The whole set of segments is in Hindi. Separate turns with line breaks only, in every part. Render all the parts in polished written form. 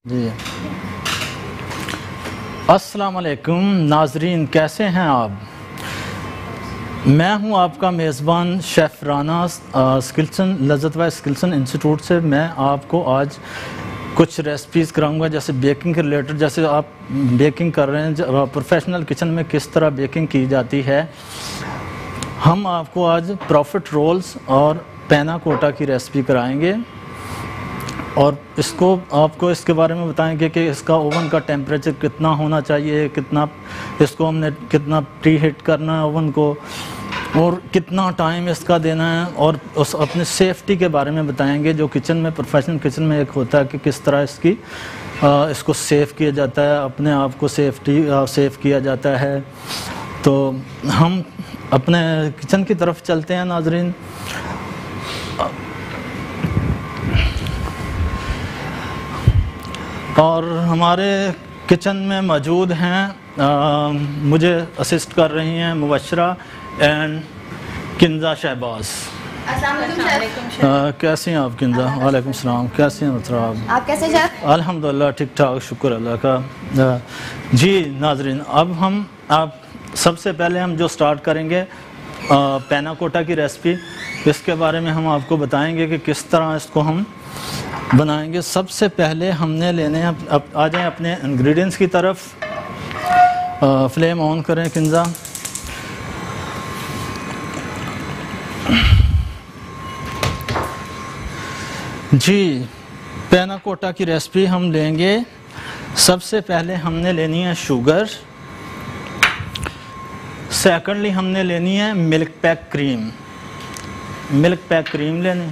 जी अस्सलाम वालेकुम नाजरीन, कैसे हैं आप। मैं हूं आपका मेज़बान शेफ़ राना स्किल्सन लज़्ज़त व स्किल्सन इंस्टीट्यूट से। मैं आपको आज कुछ रेसिपीज़ कराऊंगा, जैसे बेकिंग के रिलेटेड। जैसे आप बेकिंग कर रहे हैं प्रोफेशनल किचन में, किस तरह बेकिंग की जाती है। हम आपको आज प्रॉफिट रोल्स और पैना कोटा की रेसिपी कराएंगे और इसको आपको इसके बारे में बताएंगे कि इसका ओवन का टेम्परेचर कितना होना चाहिए, कितना इसको हमने कितना प्री हीट करना है ओवन को, और कितना टाइम इसका देना है, और उस अपने सेफ्टी के बारे में बताएंगे जो किचन में, प्रोफेशनल किचन में एक होता है कि किस तरह इसको सेफ़ किया जाता है, अपने आप को सेफ़ किया जाता है। तो हम अपने किचन की तरफ चलते हैं नाजरीन। और हमारे किचन में मौजूद हैं, मुझे असिस्ट कर रही हैं मुबशरा एंड किंजा शहबाज। कैसी हैं आप किंजा? वालेकुम सलाम। कैसी हैं मतलब
आप कैसे शेफ?
अल्हम्दुलिल्लाह ठीक ठाक, शुक्र अल्लाह का। जी नाजरीन, अब आप सबसे पहले हम जो स्टार्ट करेंगे पैना कोटा की रेसिपी, इसके बारे में हम आपको बताएंगे कि किस तरह इसको हम बनाएंगे। सबसे पहले हमने लेने हैं, अब आ जाएं अपने इंग्रेडिएंट्स की तरफ। फ्लेम ऑन करें किंजा। जी पैना कोटा की रेसिपी हम लेंगे। सबसे पहले हमने लेनी है शुगर। सेकंडली हमने लेनी है milk pack cream. Milk pack cream लेनी।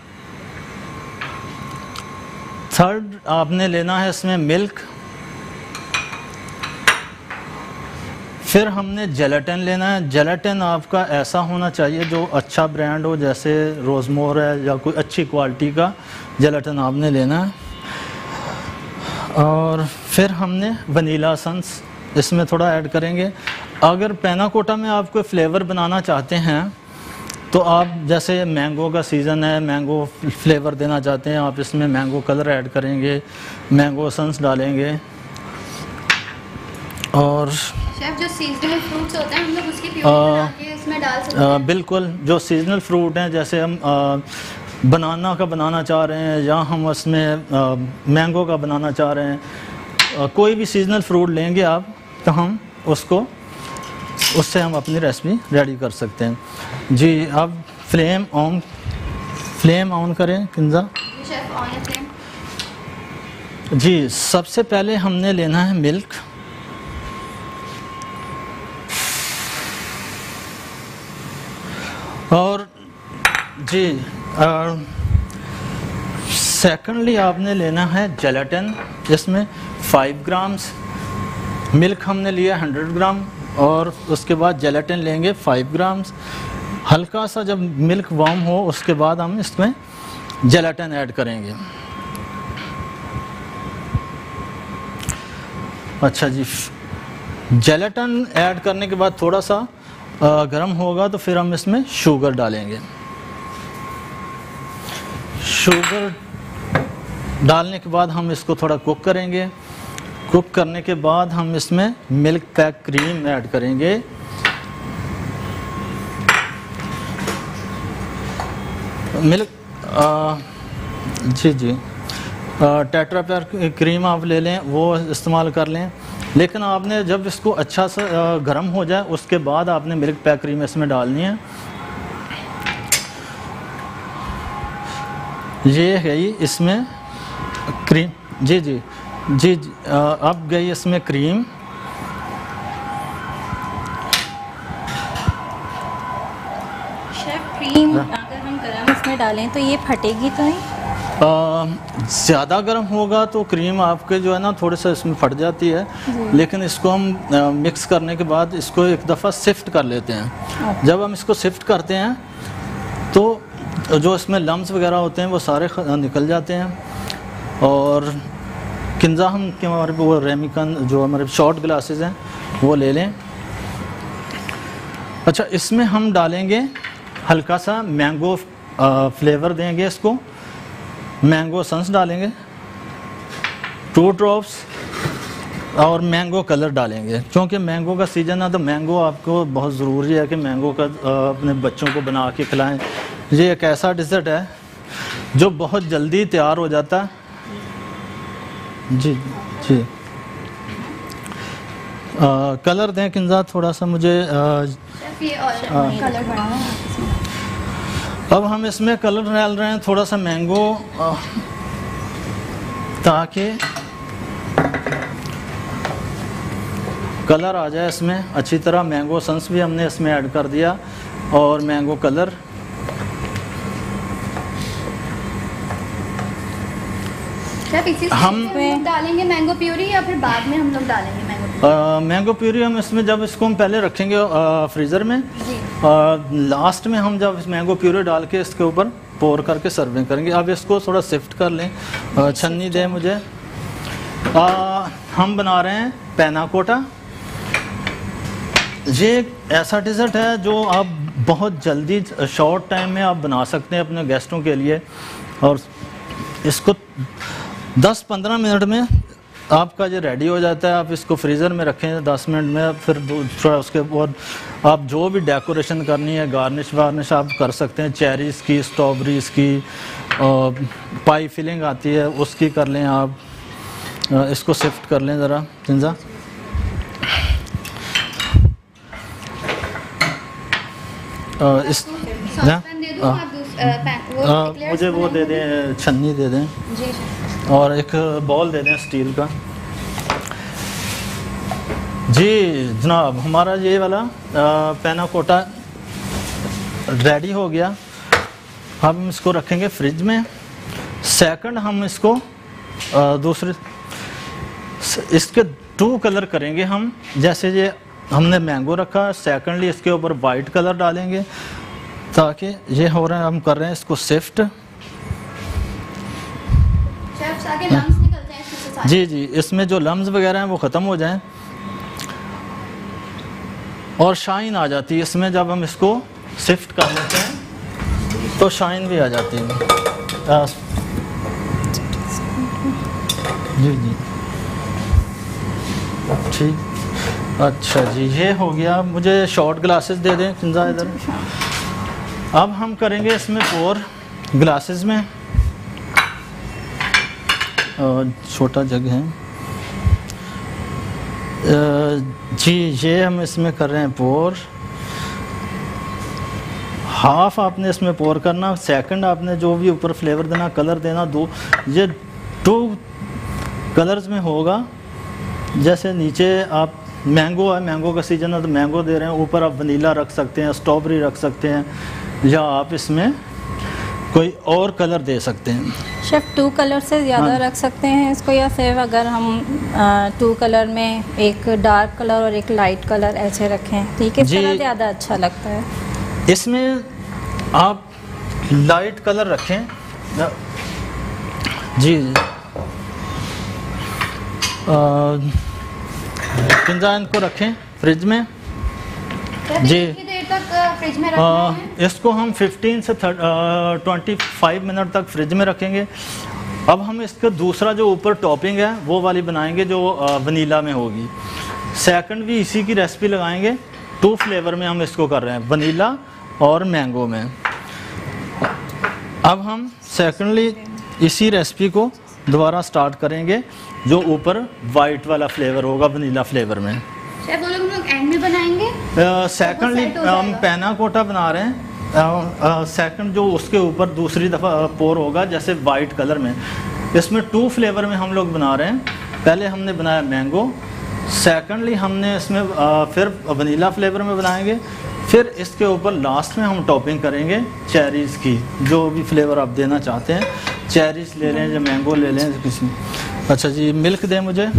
थर्ड आपने लेना है इसमें मिल्क। फिर हमने जेलेटिन लेना है। जेलेटिन आपका ऐसा होना चाहिए जो अच्छा ब्रांड हो, जैसे रोजमोर है या कोई अच्छी क्वालिटी का जेलेटिन आपने लेना है। और फिर हमने वनीला एसेंस इसमें थोड़ा ऐड करेंगे। अगर पैना कोटा में आप कोई फ्लेवर बनाना चाहते हैं तो आप, जैसे मैंगो का सीज़न है, मैंगो फ्लेवर देना चाहते हैं, आप इसमें मैंगो कलर ऐड करेंगे, मैंगो एसेंस डालेंगे। और
शेफ जो सीजनल फ्रूट्स होते हैं हम लोग उसकी प्यूरी बना के इसमें डाल सकते हैं?
बिल्कुल, जो सीजनल फ्रूट हैं, जैसे हम बनाना का बनाना चाह रहे हैं या हम उसमें मैंगो का बनाना चाह रहे हैं, कोई भी सीजनल फ्रूट लेंगे आप तो हम उससे हम अपनी रेसिपी रेडी कर सकते हैं। जी अब फ्लेम ऑन करें किंजा।
शेफ ऑन है फ्लेम।
जी सबसे पहले हमने लेना है मिल्क। और जी सेकंडली आपने लेना है जेलेटिन। इसमें 5 ग्राम्स मिल्क हमने लिया 100 ग्राम, और उसके बाद जेलेटिन लेंगे 5 ग्राम्स। हल्का सा जब मिल्क वार्म हो उसके बाद हम इसमें जेलेटिन ऐड करेंगे। अच्छा जी, जेलेटिन ऐड करने के बाद थोड़ा सा गर्म होगा तो फिर हम इसमें शुगर डालेंगे। शुगर डालने के बाद हम इसको थोड़ा कुक करेंगे। कुक करने के बाद हम इसमें मिल्क पैक क्रीम ऐड करेंगे। मिल्क जी टेट्रा पैक क्रीम आप ले लें, वो इस्तेमाल कर लें। लेकिन आपने जब इसको अच्छा सा गर्म हो जाए उसके बाद आपने मिल्क पैक क्रीम इसमें डालनी है। ये गई इसमें क्रीम। जी अब गई इसमें क्रीम।
शेफ क्रीम अगर हम गरम इसमें डालें तो ये फटेगी तो नहीं?
ज़्यादा गर्म होगा तो क्रीम आपके जो है ना थोड़ा सा इसमें फट जाती है। लेकिन इसको हम मिक्स करने के बाद इसको एक दफ़ा सिफ्ट कर लेते हैं। जब हम इसको सिफ्ट करते हैं तो जो इसमें लम्स वगैरह होते हैं वो सारे निकल जाते हैं। और किंजा हम के हमारे वो रेमिकन जो हमारे शॉर्ट ग्लासेस हैं वो ले लें। अच्छा, इसमें हम डालेंगे हल्का सा मैंगो फ्लेवर देंगे इसको। मैंगो एसेंस डालेंगे 2 ड्रॉप्स और मैंगो कलर डालेंगे, क्योंकि मैंगो का सीज़न है तो मैंगो आपको बहुत ज़रूरी है कि मैंगो का अपने बच्चों को बना के खिलाएं। ये एक ऐसा डिज़र्ट है जो बहुत जल्दी तैयार हो जाता है। जी जी कलर दें किंजा थोड़ा सा मुझे।
शेफ ये और कलर बढ़ाना है इसमें।
अब हम इसमें कलर डाल रहे हैं थोड़ा सा मैंगो, ताकि कलर आ जाए इसमें अच्छी तरह। मैंगो सन्स भी हमने इसमें ऐड कर दिया और मैंगो कलर।
हम डालेंगे मैंगो प्यूरी या फिर बाद में हम लोग डालेंगे
मैंगो प्यूरी? हम इसमें जब इसको हम पहले रखेंगे फ्रीज़र में, लास्ट में हम जब मैंगो प्यूरी डाल के इसके ऊपर पोर करके सर्विंग करेंगे। अब इसको थोड़ा शिफ्ट कर लें, छन्नी दें मुझे। हम बना रहे हैं पैना कोटा। ये एक ऐसा डिज़र्ट है जो आप बहुत जल्दी शॉर्ट टाइम में आप बना सकते हैं अपने गेस्टों के लिए, और इसको 10-15 मिनट में आपका ये रेडी हो जाता है। आप इसको फ्रीज़र में रखें 10 मिनट में, फिर थोड़ा उसके बाद आप जो भी डेकोरेशन करनी है, गार्निश वार्निश आप कर सकते हैं। चेरीज़ की, स्ट्रॉबेरीज़ की, पाई फिलिंग आती है उसकी कर लें आप। इसको शिफ्ट कर लें ज़रा जिंजा। इस मुझे वो दे दें, छन्नी दे दें और एक बॉल दे दें स्टील का। जी जनाब, हमारा ये वाला पैना कोटा रेडी हो गया। अब हम इसको रखेंगे फ्रिज में। सेकंड हम इसको दूसरे इसके 2 कलर करेंगे हम। जैसे ये हमने मैंगो रखा, सेकंडली इसके ऊपर वाइट कलर डालेंगे, ताकि ये हो रहा है, हम कर रहे हैं इसको शिफ्ट। जी जी, इसमें जो लम्स वगैरह हैं वो ख़त्म हो जाएं और शाइन आ जाती है इसमें। जब हम इसको शिफ्ट कर लेते हैं तो शाइन भी आ जाती है। जी जी ठीक, अच्छा जी, ये हो गया। मुझे शॉर्ट ग्लासेस दे दें किंजा इधर। अब हम करेंगे इसमें पोर ग्लासेस में, छोटा जग है। जी ये हम इसमें कर रहे हैं पोर। हाफ आपने इसमें पोर करना, सेकंड आपने जो भी ऊपर फ्लेवर देना, कलर देना, ये 2 कलर्स में होगा। जैसे नीचे आप मैंगो है, मैंगो का सीज़न है तो मैंगो दे रहे हैं, ऊपर आप वनीला रख सकते हैं, स्ट्रॉबेरी रख सकते हैं, या आप इसमें कोई और कलर दे सकते हैं।
शेफ 2 कलर से ज़्यादा रख सकते हैं इसको, या फिर अगर हम 2 कलर में एक डार्क कलर और एक लाइट कलर ऐसे रखें, ठीक है, इस तरह ज़्यादा अच्छा लगता है।
इसमें आप लाइट कलर रखें जी। किंजा इनको रखें फ्रिज में जी।
फ्रिज में रखना है।
इसको हम 15 से 25 मिनट तक फ्रिज में रखेंगे। अब हम इसका दूसरा जो ऊपर टॉपिंग है वो वाली बनाएंगे जो वनीला में होगी। सेकंड भी इसी की रेसिपी लगाएंगे। 2 फ्लेवर में हम इसको कर रहे हैं, वनीला और मैंगो में। अब हम सेकंडली इसी रेसिपी को दोबारा स्टार्ट करेंगे जो ऊपर वाइट वाला फ्लेवर होगा वनीला फ्लेवर में।
शेफ वो लोग एंड में बनाएंगे।
सेकंडली हम पैना कोटा बना रहे हैं। सेकंड जो उसके ऊपर दूसरी दफ़ा पोर होगा जैसे वाइट कलर में। इसमें 2 फ्लेवर में हम लोग बना रहे हैं। पहले हमने बनाया मैंगो, सेकंडली हमने इसमें फिर वनीला फ्लेवर में बनाएंगे। फिर इसके ऊपर लास्ट में हम टॉपिंग करेंगे चेरीज़ की, जो भी फ्लेवर आप देना चाहते हैं। चेरीज़ ले लें या मैंगो ले लें किसी। अच्छा जी, मिल्क दें मुझे।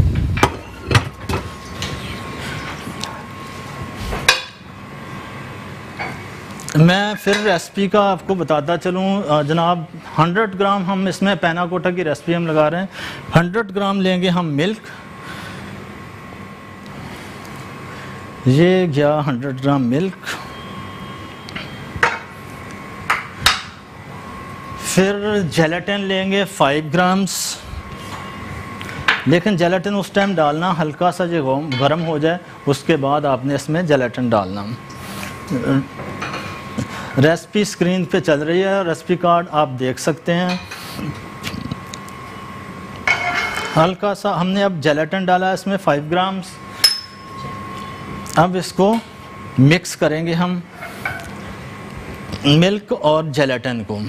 मैं फिर रेसिपी का आपको बताता चलूँ जनाब। 100 ग्राम हम इसमें पैना कोटा की रेसिपी हम लगा रहे हैं। 100 ग्राम लेंगे हम मिल्क। ये गया 100 ग्राम मिल्क। फिर जेलेटिन लेंगे 5 ग्राम्स। लेकिन जेलेटिन उस टाइम डालना हल्का सा जो गर्म हो जाए, उसके बाद आपने इसमें जेलेटिन डालना। रेसिपी स्क्रीन पे चल रही है, रेसिपी कार्ड आप देख सकते हैं। हल्का सा हमने अब जेलेटिन डाला है इसमें 5 ग्राम्स। अब इसको मिक्स करेंगे हम मिल्क और जेलेटिन को।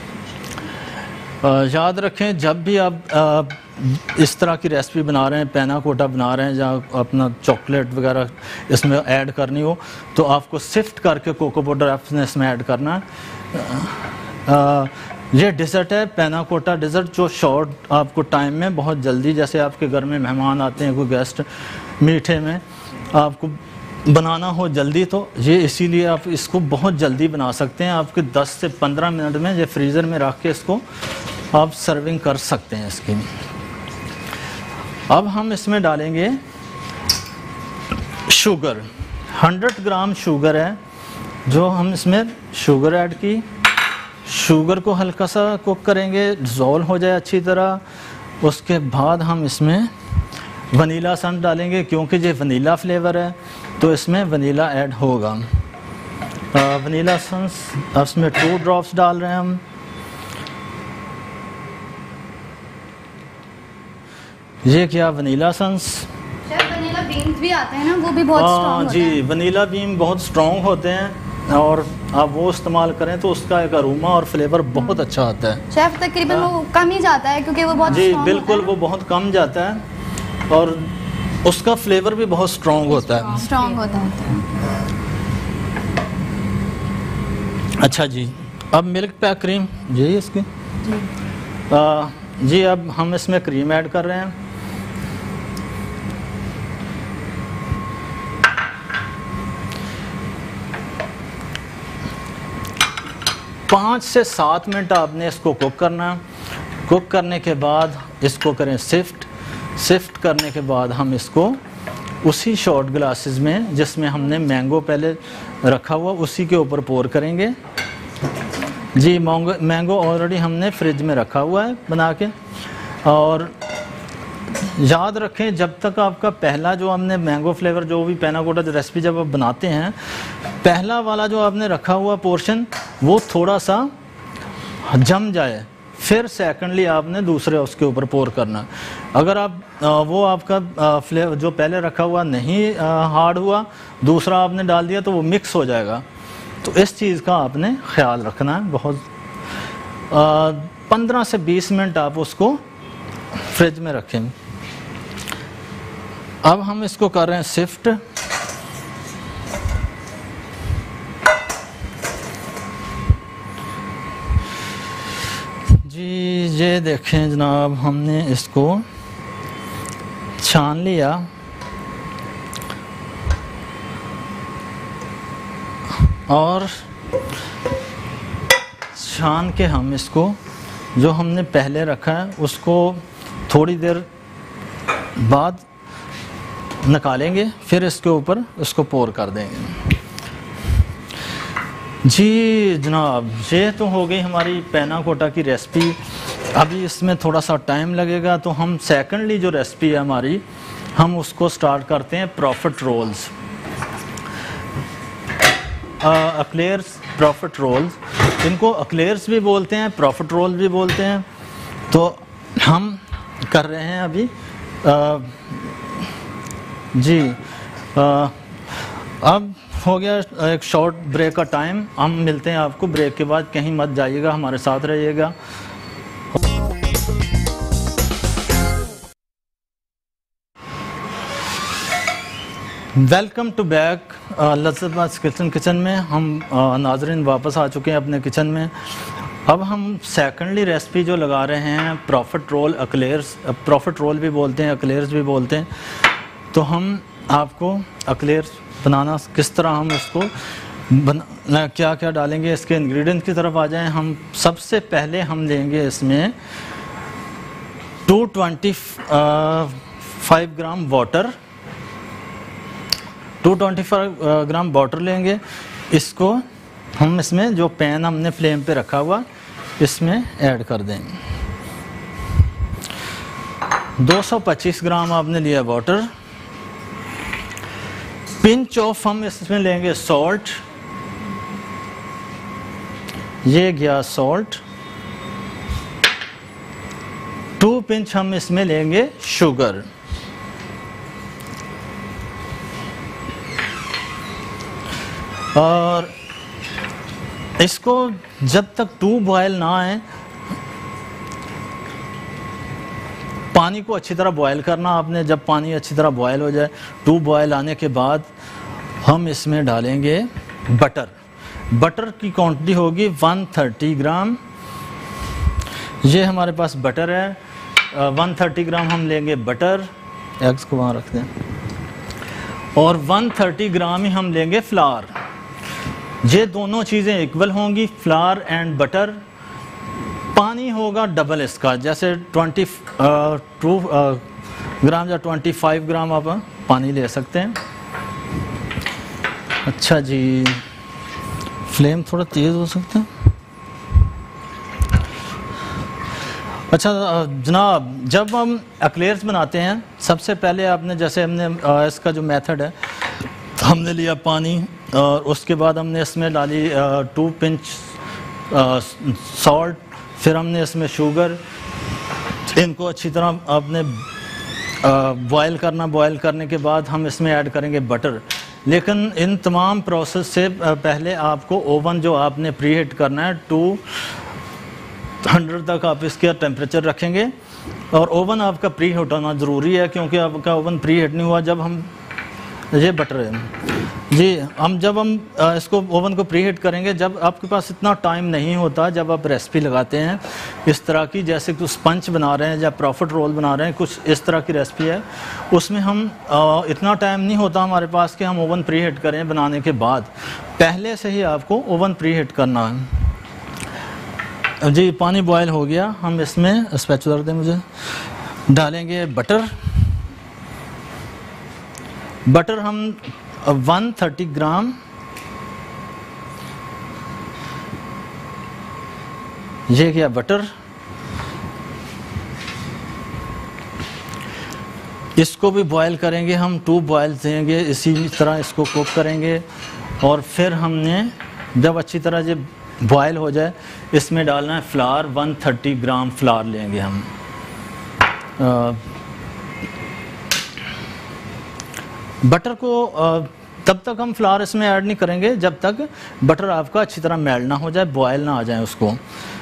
याद रखें जब भी आप इस तरह की रेसिपी बना रहे हैं, पैना कोटा बना रहे हैं या अपना चॉकलेट वगैरह इसमें ऐड करनी हो, तो आपको सिफ्ट करके कोको पाउडर आपने इसमें ऐड करना है। ये डिज़र्ट है पैना कोटा डिज़र्ट, जो शॉर्ट आपको टाइम में बहुत जल्दी, जैसे आपके घर में मेहमान आते हैं, कोई गेस्ट, मीठे में आपको बनाना हो जल्दी, तो ये इसीलिए आप इसको बहुत जल्दी बना सकते हैं। आपके 10 से 15 मिनट में ये फ्रीज़र में रख के इसको आप सर्विंग कर सकते हैं इसकी। अब हम इसमें डालेंगे शुगर। 100 ग्राम शुगर है जो हम इसमें शुगर ऐड की। शुगर को हल्का सा कुक करेंगे, डिज़ोल्व हो जाए अच्छी तरह। उसके बाद हम इसमें वनीला एसेंस डालेंगे, क्योंकि ये वनीला फ्लेवर है तो इसमें वनीला ऐड होगा। वनीला एसेंस इसमें 2 ड्रॉप्स डाल रहे हैं हम। ये क्या वनीला एसेंस,
वनीला बीन्स भी आते हैं ना, वो भी बहुत स्ट्रॉन्ग होते हैं।
जी, वनीला बीन बहुत स्ट्रॉन्ग होते हैं और आप वो इस्तेमाल करें तो उसका एक अरोमा और फ्लेवर बहुत अच्छा आता है।
शेफ तकरीबन वो कम ही जाता है क्योंकि वो बहुत
जी
strong
बिल्कुल
होता है।
वो बहुत कम जाता है और उसका फ्लेवर भी बहुत स्ट्रॉन्ग होता है।
स्ट्रॉन्ग होता है।
अच्छा जी, अब मिल्क पैक क्रीम जी इसकी जी अब हम इसमें क्रीम ऐड कर रहे हैं। पाँच से 7 मिनट आपने इसको कुक करना है। कुक करने के बाद इसको करें सिफ्ट करने के बाद हम इसको उसी शॉर्ट ग्लासेस में जिसमें हमने मैंगो पहले रखा हुआ उसी के ऊपर पोर करेंगे। जी मैंगो ऑलरेडी हमने फ्रिज में रखा हुआ है बना के। और याद रखें जब तक आपका पहला जो हमने मैंगो फ्लेवर जो भी पैना कोटा रेसिपी जब आप बनाते हैं, पहला वाला जो आपने रखा हुआ पोर्शन वो थोड़ा सा जम जाए, फिर सेकंडली आपने दूसरे उसके ऊपर पोर करना। अगर आप वो आपका फ्लेवर जो पहले रखा हुआ नहीं हार्ड हुआ, दूसरा आपने डाल दिया तो वो मिक्स हो जाएगा। तो इस चीज़ का आपने ख्याल रखना है बहुत। 15 से 20 मिनट आप उसको फ्रिज में रखें। अब हम इसको कर रहे हैं सिफ्ट। जी ये देखें जनाब, हमने इसको छान लिया और छान के हम इसको जो हमने पहले रखा है उसको थोड़ी देर बाद निकालेंगे, फिर इसके ऊपर इसको पोर कर देंगे। जी जनाब, ये तो हो गई हमारी पैना कोटा की रेसिपी। अभी इसमें थोड़ा सा टाइम लगेगा, तो हम सेकंडली जो रेसिपी है हमारी, हम उसको स्टार्ट करते हैं profit rolls. Eclairs profit rolls, इनको एक्लेयर्स भी बोलते हैं, प्रॉफिट रोल भी बोलते हैं। तो हम कर रहे हैं अभी जी अब हो गया एक शॉर्ट ब्रेक का टाइम। हम मिलते हैं आपको ब्रेक के बाद, कहीं मत जाइएगा, हमारे साथ रहिएगा। Welcome to back Lazzat kitchen में हम नाज़रीन वापस आ चुके हैं अपने किचन में। अब हम सेकंडली रेसिपी जो लगा रहे हैं profit roll eclairs, profit roll भी बोलते हैं, एक्लेयर्स भी बोलते हैं। तो हम आपको एक्लेयर्स बनाना किस तरह हम उसको क्या क्या डालेंगे, इसके इंग्रेडिएंट की तरफ आ जाएं। हम सबसे पहले हम लेंगे इसमें 225 ग्राम वाटर, 225 ग्राम वाटर लेंगे। इसको हम इसमें जो पैन हमने फ्लेम पे रखा हुआ इसमें ऐड कर देंगे। 225 ग्राम आपने लिया वाटर। पिंच ऑफ हम इसमें लेंगे सॉल्ट, ये गया सॉल्ट। 2 पिंच हम इसमें लेंगे शुगर। और इसको जब तक 2 बॉयल ना आए, पानी को अच्छी तरह बॉयल करना आपने। जब पानी अच्छी तरह बॉयल हो जाए, 2 बॉयल आने के बाद हम इसमें डालेंगे बटर। बटर की क्वांटिटी होगी 130 ग्राम। ये हमारे पास बटर है, 130 ग्राम हम लेंगे बटर। एग्स को वहाँ रख दें। और 130 ग्राम ही हम लेंगे फ्लावर। ये दोनों चीज़ें इक्वल होंगी, फ्लावर एंड बटर। पानी होगा डबल इसका, जैसे 22 ग्राम या 25 ग्राम आप पानी ले सकते हैं। अच्छा जी, फ्लेम थोड़ा तेज़ हो सकता है। अच्छा जनाब, जब हम एक्लेयर्स बनाते हैं, सबसे पहले आपने, जैसे हमने इसका जो मेथड है, हमने लिया पानी और उसके बाद हमने इसमें डाली 2 पिंच सॉल्ट, फिर हमने इसमें शुगर। इनको अच्छी तरह आपने बॉयल करना। बॉयल करने के बाद हम इसमें ऐड करेंगे बटर। लेकिन इन तमाम प्रोसेस से पहले आपको ओवन जो आपने प्री हीट करना है, 200 तक आप इसका टेम्परेचर रखेंगे। और ओवन आपका प्री हीट होना ज़रूरी है, क्योंकि आपका ओवन प्री हीट नहीं हुआ जब हम, ये बटर है जी, जब हम इसको ओवन को प्री हीट करेंगे, जब आपके पास इतना टाइम नहीं होता, जब आप रेसिपी लगाते हैं इस तरह की, जैसे कुछ स्पंज बना रहे हैं या प्रॉफिट रोल बना रहे हैं, कुछ इस तरह की रेसिपी है, उसमें हम इतना टाइम नहीं होता हमारे पास कि हम ओवन प्री हीट करें बनाने के बाद। पहले से ही आपको ओवन प्री हीट करना है जी। पानी बॉयल हो गया, हम इसमें स्पैचुला दें मुझे, डालेंगे बटर। बटर हम 130 ग्राम, ये क्या बटर, इसको भी बॉयल करेंगे हम। 2 बॉयल देंगे, इसी तरह इसको कुक करेंगे। और फिर हमने जब अच्छी तरह ये बॉयल हो जाए, इसमें डालना है फ्लावर। 130 ग्राम फ्लावर लेंगे हम। बटर को तब तक हम फ्लावर इसमें ऐड नहीं करेंगे जब तक बटर आपका अच्छी तरह मेल्ट ना हो जाए, बॉयल ना आ जाए उसको।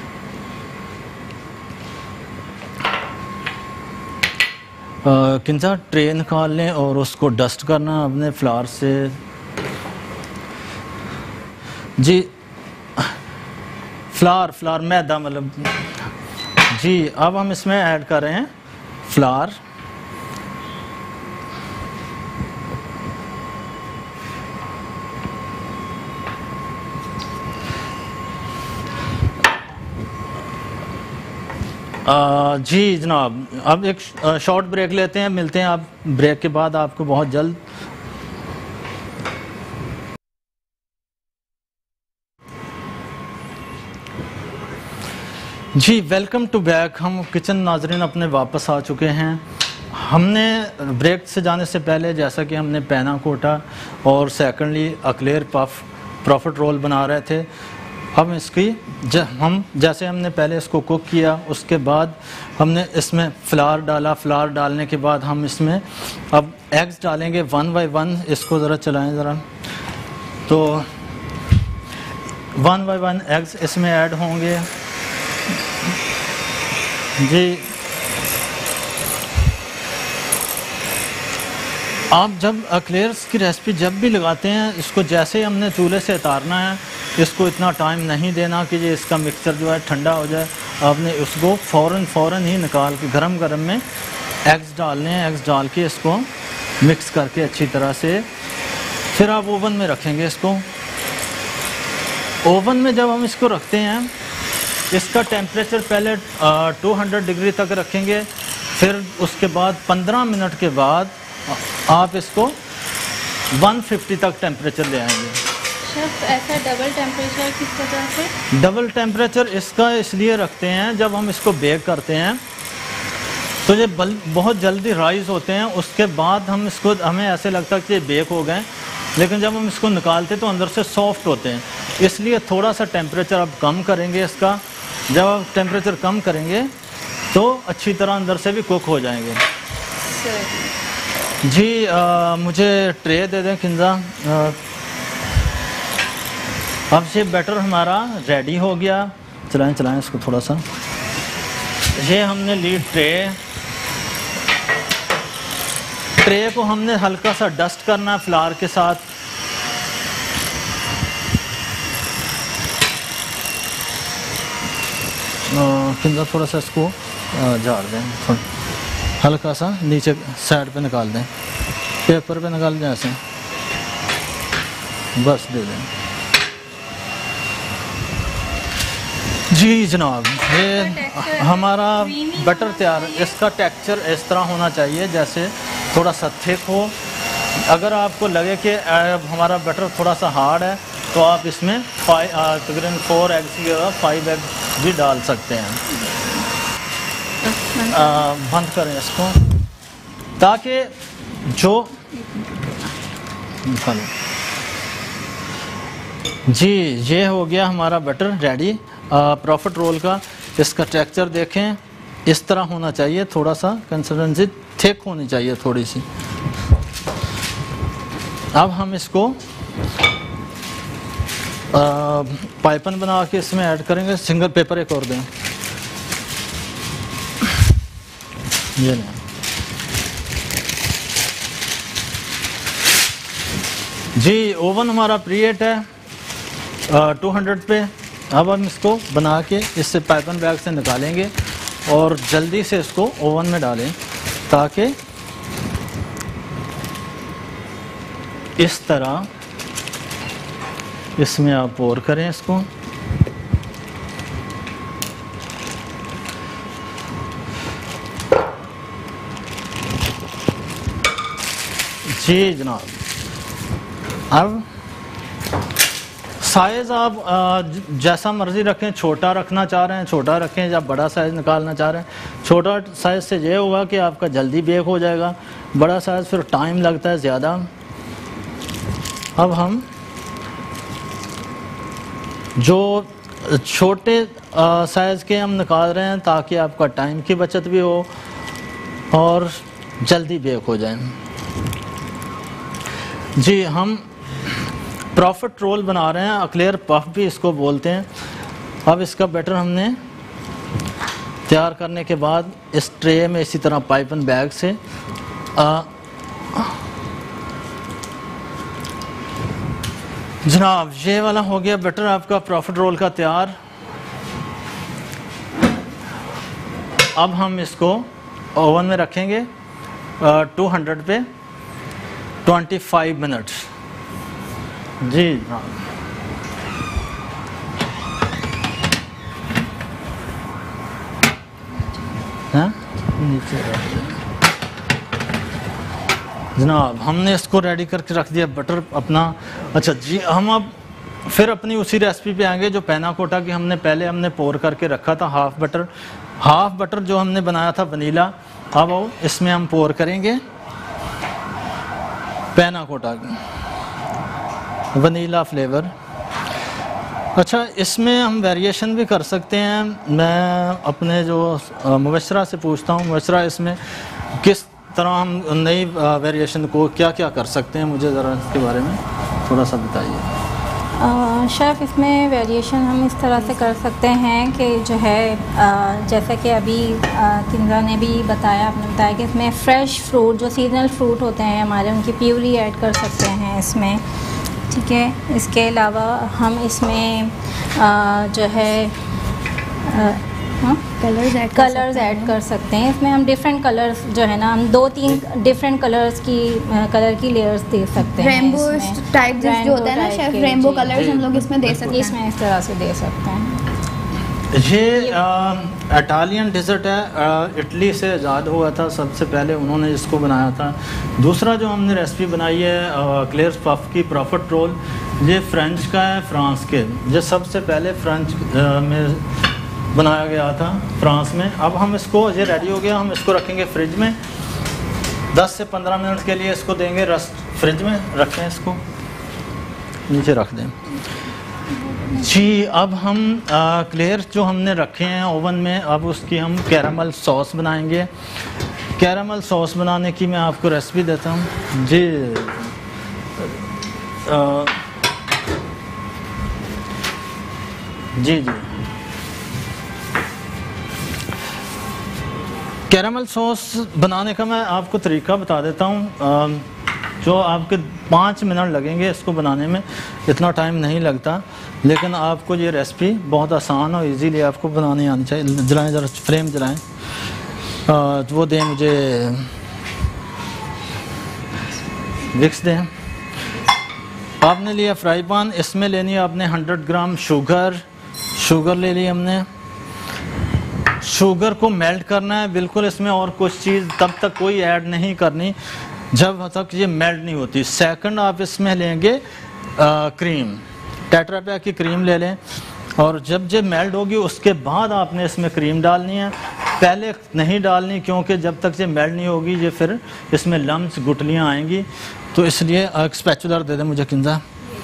किंचा ट्रे निकाल लें और उसको डस्ट करना अपने फ्लावर से जी। फ्लावर मैदा मतलब जी। अब हम इसमें ऐड कर रहे हैं फ्लावर। जी जनाब, अब एक शॉर्ट ब्रेक लेते हैं, मिलते हैं आप ब्रेक के बाद आपको बहुत जल्द। जी वेलकम टू बैक। हम किचन नाजरीन अपने वापस आ चुके हैं। हमने ब्रेक से जाने से पहले, जैसा कि हमने पैना कोटा और secondly eclair puff profit roll बना रहे थे, हम इसकी हम जैसे हमने पहले इसको कुक किया, उसके बाद हमने इसमें फ्लावर डाला। फ्लावर डालने के बाद हम इसमें अब एग्स डालेंगे 1 बाय 1। इसको ज़रा चलाएं ज़रा, तो 1 बाय 1 एग्स इसमें ऐड होंगे जी। आप जब एक्लेयर्स की रेसिपी जब भी लगाते हैं, इसको जैसे ही हमने चूल्हे से उतारना है, इसको इतना टाइम नहीं देना कि ये इसका मिक्सचर जो है ठंडा हो जाए। आपने उसको फ़ौरन ही निकाल के गरम में एग्स डालने हैं। एग्स डाल के इसको मिक्स करके अच्छी तरह से फिर आप ओवन में रखेंगे इसको। ओवन में जब हम इसको रखते हैं, इसका टेम्परेचर पहले 200 डिग्री तक रखेंगे। फिर उसके बाद 15 मिनट के बाद आप इसको 150 तक टेम्परेचर ले आएंगे।
शेफ, ऐसा डबल टेम्परेचर किस वजह से?
डबल टेम्परेचर इसका इसलिए रखते हैं, जब हम इसको बेक करते हैं तो ये बहुत जल्दी राइज होते हैं। उसके बाद हम इसको, हमें ऐसे लगता है कि ये बेक हो गए, लेकिन जब हम इसको निकालते तो अंदर से सॉफ्ट होते हैं। इसलिए थोड़ा सा टेम्परेचर आप कम करेंगे इसका। जब आप टेम्परेचर कम करेंगे तो अच्छी तरह अंदर से भी कुक हो जाएंगे। जी मुझे ट्रे दे दें किंजा। अब ये बैटर हमारा रेडी हो गया। चलाएं चलाएं इसको थोड़ा सा। ये हमने ली ट्रे को हमने हल्का सा डस्ट करना है फ्लावर के साथ। किंजा थोड़ा सा इसको झाड़ दें, हल्का सा नीचे साइड पे निकाल दें, पेपर पे निकाल दें ऐसे, बस दे दें। जी जनाब, ये हमारा बटर तैयार है। इसका टेक्सचर इस तरह होना चाहिए जैसे थोड़ा सा थिक हो। अगर आपको लगे कि हमारा बटर थोड़ा सा हार्ड है तो आप इसमें तकरीबन 4 एग्स की जगह 5 एग भी डाल सकते हैं। बंद करें इसको ताकि जो जी ये हो गया हमारा बटर रेडी प्रॉफिट रोल का। इसका टेक्सचर देखें, इस तरह होना चाहिए, थोड़ा सा कंसिस्टेंसी थिक होनी चाहिए थोड़ी सी। अब हम इसको पाइपन बना के इसमें ऐड करेंगे। सिंगल पेपर एक और दें, ये नहीं। जी ओवन हमारा प्रीहीट है 200 पे। अब हम इसको बना के इससे पाइपन बैग से निकालेंगे और जल्दी से इसको ओवन में डालें ताकि इस तरह इसमें आप पोर करें इसको। जी जनाब, अब साइज़ आप जैसा मर्ज़ी रखें। छोटा रखना चाह रहे हैं छोटा रखें, या बड़ा साइज़ निकालना चाह रहे हैं। छोटा साइज़ से ये होगा कि आपका जल्दी बेक हो जाएगा, बड़ा साइज़ फिर टाइम लगता है ज़्यादा। अब हम जो छोटे साइज़ के हम निकाल रहे हैं ताकि आपका टाइम की बचत भी हो और जल्दी बेक हो जाए। जी हम प्रॉफिट रोल बना रहे हैं, एक्लेयर पफ भी इसको बोलते हैं। अब इसका बैटर हमने तैयार करने के बाद इस ट्रे में इसी तरह पाइपन बैग से जनाब ये वाला हो गया बैटर आपका प्रॉफिट रोल का तैयार। अब हम इसको ओवन में रखेंगे 200 पे 25 मिनट्स। जी हाँ, नीचे जनाब हमने इसको रेडी करके रख दिया बटर अपना। अच्छा जी, हम अब फिर अपनी उसी रेसिपी पे आएंगे जो पैना कोटा की हमने पोर करके रखा था। हाफ बटर जो हमने बनाया था वनीला, अब वो इसमें हम पोर करेंगे पैना कोटा की वनीला फ्लेवर। अच्छा, इसमें हम वेरिएशन भी कर सकते हैं। मैं अपने जो मुबशरा से पूछता हूँ, मुबशरा इसमें किस तरह हम नई वेरिएशन को क्या क्या कर सकते हैं, मुझे ज़रा इसके बारे में थोड़ा सा बताइए।
शेफ़, इसमें वेरिएशन हम इस तरह से कर सकते हैं कि जो है जैसे कि अभी किंजा ने भी बताया, आपने बताया कि इसमें फ़्रेश फ्रूट जो सीजनल फ्रूट होते हैं हमारे, उनकी प्यूरी ऐड कर सकते हैं इसमें, ठीक है। इसके अलावा हम इसमें जो है कलर्स ऐड कर सकते हैं। इसमें हम डिफरेंट कलर्स जो है ना, हम 2-3 डिफरेंट कलर्स की कलर की लेयर्स दे सकते हैं।
रेनबो टाइप जो होता है ना शेफ, रेनबो कलर्स हम लोग इसमें दे सकते हैं।
इसमें इस तरह से दे सकते हैं।
ये इटालियन डिज़र्ट है, इटली से आज़ाद हुआ था, सबसे पहले उन्होंने इसको बनाया था। दूसरा जो हमने रेसिपी बनाई है क्लेयर्स पफ की प्रॉफिट रोल, ये फ्रेंच का है, फ्रांस के। ये सबसे पहले फ्रेंच में बनाया गया था फ्रांस में। अब हम इसको, ये रेडी हो गया, हम इसको रखेंगे फ्रिज में 10 से 15 मिनट के लिए इसको देंगे रेस्ट। फ्रिज में रखें, इसको नीचे रख दें जी। अब हम क्लेयर जो हमने रखे हैं ओवन में, अब उसकी हम कैरामल सॉस बनाएंगे। कैरामल सॉस बनाने की मैं आपको रेसिपी देता हूँ जी। जी जी, कैरामल सॉस बनाने का मैं आपको तरीका बता देता हूँ, जो आपके 5 मिनट लगेंगे इसको बनाने में, इतना टाइम नहीं लगता, लेकिन आपको ये रेसिपी बहुत आसान और इजीली आपको बनानी आनी चाहिए। जलाएं, ज़रा फ्लेम जलाएं, वो दें मुझे, विक्स दें। आपने लिया फ्राई पैन, इसमें लेनी है आपने 100 ग्राम शुगर ले ली हमने। शुगर को मेल्ट करना है बिल्कुल इसमें, और कुछ चीज़ तब तक कोई ऐड नहीं करनी जब तक ये मेल्ट नहीं होती। सेकंड, आप इसमें लेंगे क्रीम, टेट्रा पैक की क्रीम ले लें, और जब ये मेल्ट होगी उसके बाद आपने इसमें क्रीम डालनी है। पहले नहीं डालनी, क्योंकि जब तक ये मेल्ट नहीं होगी ये फिर इसमें लम्स, गुठलियाँ आएंगी। तो इसलिए एक स्पैचुलर दे दें मुझे किंजा।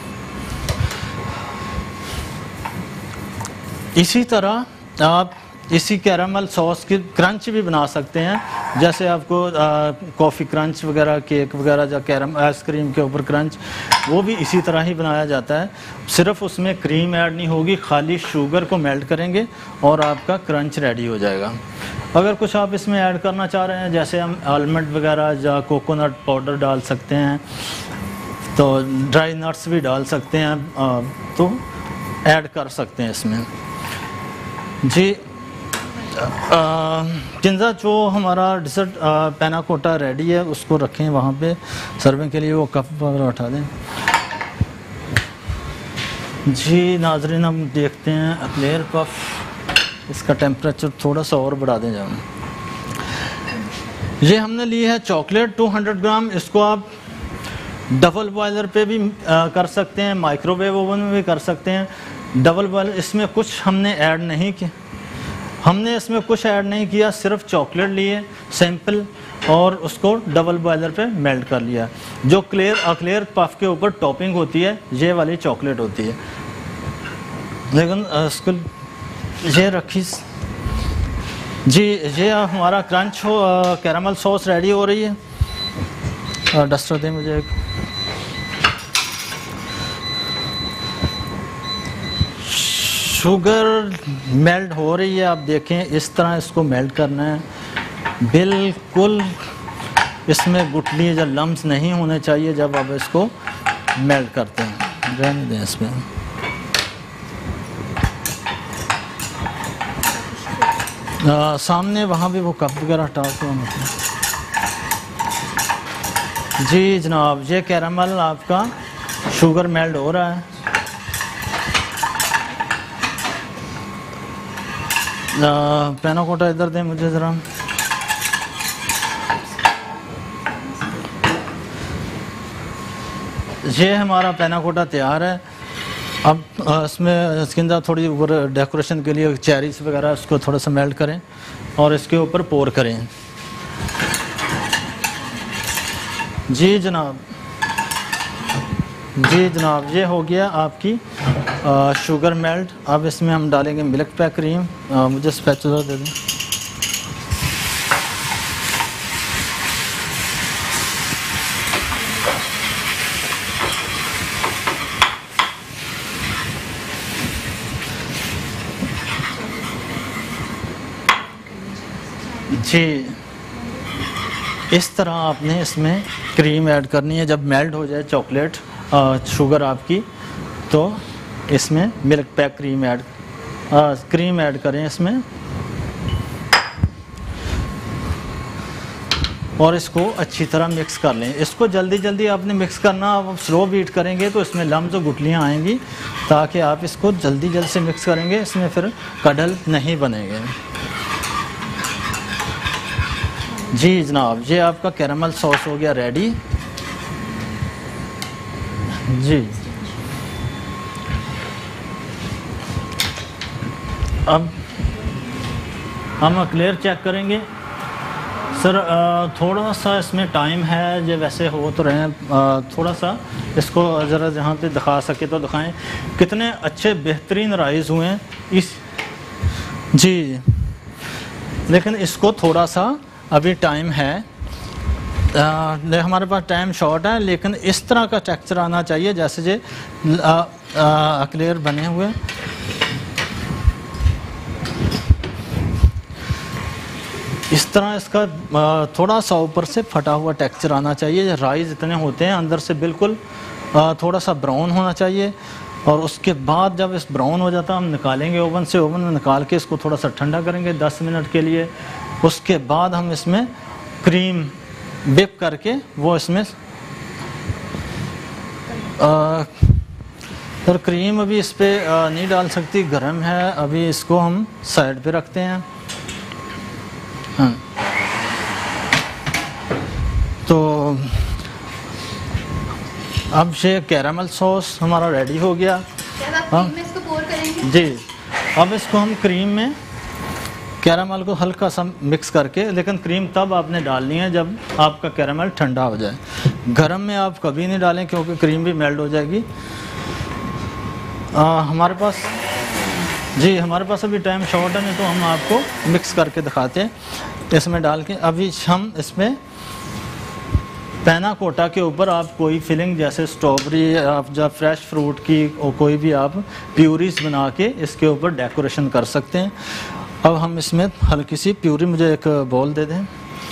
इसी तरह आप इसी कैरामल सॉस की क्रंच भी बना सकते हैं, जैसे आपको कॉफ़ी क्रंच वगैरह, केक वगैरह, या कैरम आइसक्रीम के ऊपर क्रंच, वो भी इसी तरह ही बनाया जाता है। सिर्फ उसमें क्रीम ऐड नहीं होगी, खाली शुगर को मेल्ट करेंगे और आपका क्रंच रेडी हो जाएगा। अगर कुछ आप इसमें ऐड करना चाह रहे हैं, जैसे हम आलमंड वगैरह या कोकोनट पाउडर डाल सकते हैं, तो ड्राई नट्स भी डाल सकते हैं, तो ऐड कर सकते हैं इसमें जी। किंजा जो हमारा डिज़र्ट पैना कोटा रेडी है उसको रखें वहाँ पे सर्विंग के लिए, वो कप वगैरह उठा दें जी। नाजरीन, हम देखते हैं एक्लेयर पफ, इसका टेम्परेचर थोड़ा सा और बढ़ा दें जब। ये हमने ली है चॉकलेट 200 ग्राम, इसको आप डबल बॉयलर पे भी कर सकते हैं, माइक्रोवेव ओवन में भी कर सकते हैं। डबल बॉयलर, इसमें कुछ हमने ऐड नहीं किया, इसमें कुछ ऐड नहीं किया, सिर्फ चॉकलेट लिए सिंपल, और उसको डबल बॉयलर पे मेल्ट कर लिया। जो एक्लेयर पफ के ऊपर टॉपिंग होती है ये वाली चॉकलेट होती है, लेकिन उसको ये रखी जी। ये हमारा क्रंच हो, कैरामल सॉस रेडी हो रही है। डस्टर दें मुझे एक। शुगर मेल्ट हो रही है, आप देखें इस तरह इसको मेल्ट करना है, बिल्कुल इसमें गुठली या लम्स नहीं होने चाहिए जब आप इसको मेल्ट करते हैं। रहने दें इसमें। सामने वहाँ भी वो कप वगैरह हटा के जी जनाब, ये कैरामल आपका शुगर मेल्ट हो रहा है। पैना कोटा इधर दें मुझे ज़रा। ये हमारा पैना कोटा तैयार है। अब इसमें इसके अंदर थोड़ी ऊपर डेकोरेशन के लिए चेरीज वगैरह उसको थोड़ा सा मेल्ट करें और इसके ऊपर पोर करें। जी जनाब, जी जनाब, ये हो गया आपकी शुगर मेल्ट। अब इसमें हम डालेंगे मिल्क पैक क्रीम। मुझे स्पैचुला दे दें। जी, इस तरह आपने इसमें क्रीम ऐड करनी है। जब मेल्ट हो जाए चॉकलेट शुगर आपकी, तो इसमें मिल्क पैक क्रीम ऐड करें इसमें, और इसको अच्छी तरह मिक्स कर लें। इसको जल्दी जल्दी आपने मिक्स करना, आप स्लो बीट करेंगे तो इसमें लम्स और गुठलियाँ आएंगी, ताकि आप इसको जल्दी से मिक्स करेंगे, इसमें फिर कडल नहीं बनेंगे। जी जनाब, ये आपका कैरामल सॉस हो गया रेडी। जी, अब हम क्लियर चेक करेंगे। सर थोड़ा सा इसमें टाइम है, जो वैसे हो तो रहे हैं, थोड़ा सा इसको ज़रा जहाँ पे दिखा सके तो दिखाएं। कितने अच्छे बेहतरीन राइस हुए हैं इस जी, लेकिन इसको थोड़ा सा अभी टाइम है, हमारे पास टाइम शॉर्ट है, लेकिन इस तरह का टेक्सचर आना चाहिए जैसे जे क्लियर बने हुए। इस तरह इसका थोड़ा सा ऊपर से फटा हुआ टेक्सचर आना चाहिए। राइस इतने होते हैं अंदर से बिल्कुल थोड़ा सा ब्राउन होना चाहिए, और उसके बाद जब इस ब्राउन हो जाता है हम निकालेंगे ओवन से। ओवन में निकाल के इसको थोड़ा सा ठंडा करेंगे 10 मिनट के लिए। उसके बाद हम इसमें क्रीम डिप करके वो इसमें सर क्रीम अभी इस पर नहीं डाल सकती, गर्म है, अभी इसको हम साइड पे रखते हैं। हाँ, तो अब ये कैरामल सॉस हमारा रेडी हो गया।
हाँ में इसको पोर करेंगे
जी। अब इसको हम क्रीम में कैरामल को हल्का सा मिक्स करके, लेकिन क्रीम तब आपने डालनी है जब आपका कैरामल ठंडा हो जाए। गरम में आप कभी नहीं डालें क्योंकि क्रीम भी मेल्ट हो जाएगी। हमारे पास जी, हमारे पास अभी टाइम शॉर्ट है, नहीं तो हम आपको मिक्स करके दिखाते हैं इसमें डाल के। अभी हम इसमें पैना कोटा के ऊपर आप कोई फिलिंग जैसे स्ट्रॉबेरी, आप जब फ्रेश फ्रूट की कोई भी आप प्यूरीज बना के इसके ऊपर डेकोरेशन कर सकते हैं। अब हम इसमें हल्की सी प्यूरी, मुझे एक बॉल दे दें,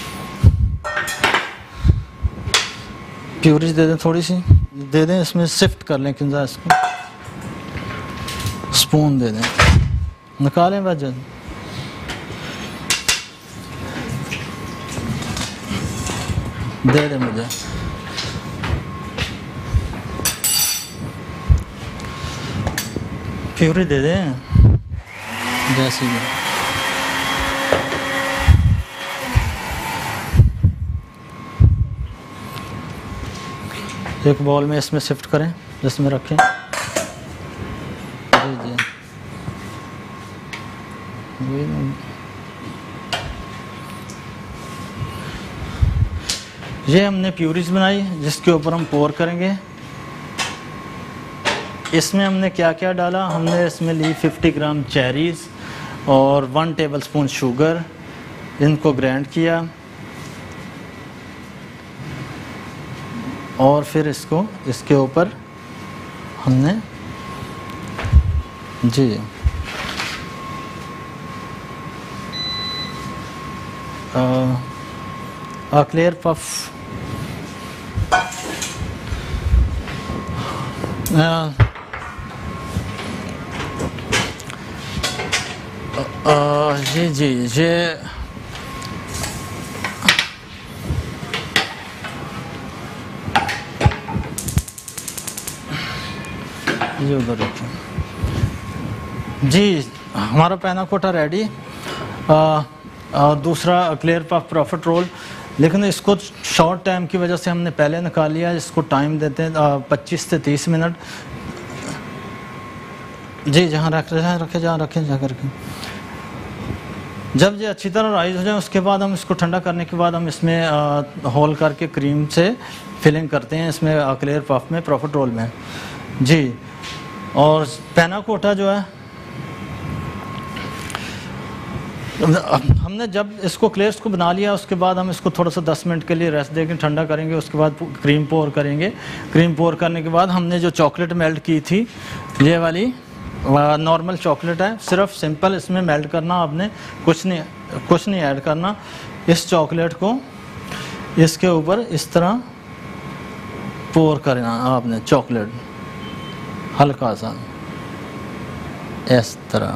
प्यूरीज दे दें, थोड़ी सी दे दें, इसमें शिफ्ट कर लें किंजा, इसको स्पून दे दें, निकालें वजन। दे दें मुझे, प्यूरी दे दें जैसी भी। एक बॉल में इसमें शिफ्ट करें, जिसमें रखें। जी जी, ये हमने प्यूरीज बनाई जिसके ऊपर हम पोर करेंगे। इसमें हमने क्या क्या डाला, हमने इसमें ली 50 ग्राम चेरीज़ और 1 टेबलस्पून शुगर, इनको ग्राइंड किया और फिर इसको इसके ऊपर हमने जी क्लियर पफ जी जी, ये उधर रखें जी। हमारा पैना कोटा रेडी। दूसरा क्लियर पफ प्रॉफिट रोल, लेकिन इसको शॉर्ट टाइम की वजह से हमने पहले निकाल लिया। इसको टाइम देते हैं 25 से 30 मिनट। जी, जहाँ रखे जहाँ रखें जा करके। जब ये अच्छी तरह राइज हो जाए उसके बाद हम इसको ठंडा करने के बाद हम इसमें होल करके क्रीम से फिलिंग करते हैं इसमें क्लियर पफ में, प्रॉफिट रोल में जी। और पैना कोटा जो है, हमने जब इसको क्लेयर्स को बना लिया उसके बाद हम इसको थोड़ा सा 10 मिनट के लिए रेस्ट देकर ठंडा करेंगे। उसके बाद क्रीम पोर करेंगे। क्रीम पोर करने के बाद हमने जो चॉकलेट मेल्ट की थी, ये वाली नॉर्मल चॉकलेट है, सिर्फ सिंपल इसमें मेल्ट करना, आपने कुछ नहीं ऐड करना। इस चॉकलेट को इसके ऊपर इस तरह पोर करना आपने, चॉकलेट हल्का सा इस तरह।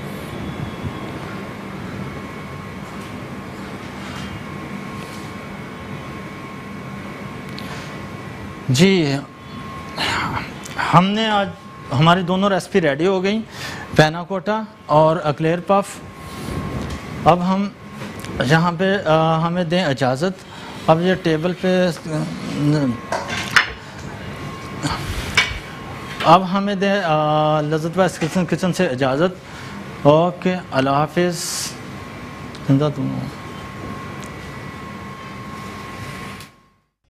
जी, हमने आज हमारी दोनों रेसिपी रेडी हो गई, पैना कोटा और क्लियर पफ। अब हम यहाँ पे हमें दें इजाज़त। अब ये टेबल पे अब हमें दें लज़्ज़त वाइज किचन से इजाज़त। ओके, अल्लाह हाफिज़। किंजा तू